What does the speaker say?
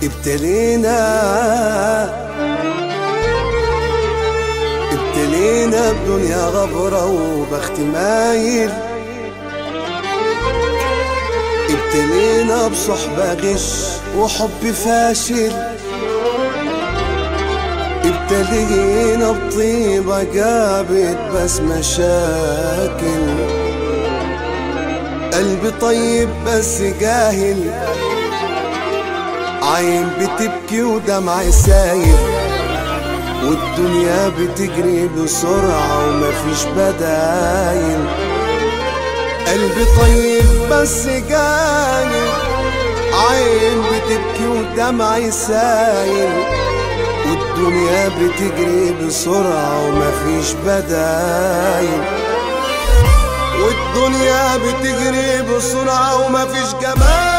ابتلينا بدنيا غبرة وبخت مايل، ابتلينا بصحبة غش وحب فاشل، ابتلينا بطيبة جابت بس مشاكل، قلبي طيب بس جاهل، عين بتبكي ودمع سايل، والدنيا بتجري بسرعة ومفيش بدايل. قلبي طيب بس جاهل، عين بتبكي ودمع سايل، والدنيا بتجري بسرعة ومفيش بدايل. والدنيا بتجري بسرعة ومفيش جمال.